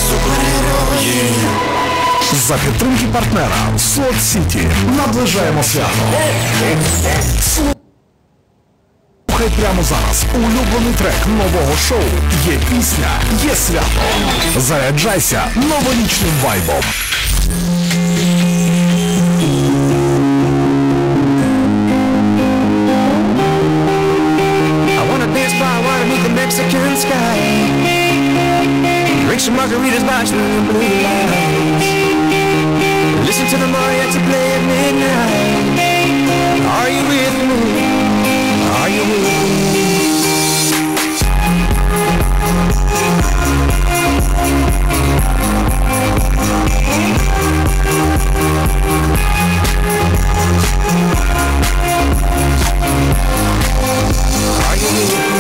Супергерої. За підтримки партнера Slot City наближаємо свято. Слухай прямо зараз улюблений трек нового шоу. Є пісня, є свято. Заряджайся новорічним вайбом. Mexican sky. Drink some margaritas, watch the blue lights. Listen to the mariachi play at midnight. Are you with me? Are you with me? Are you with me?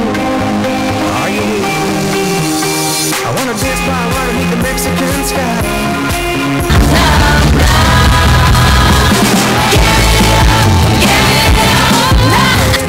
Mexican sky.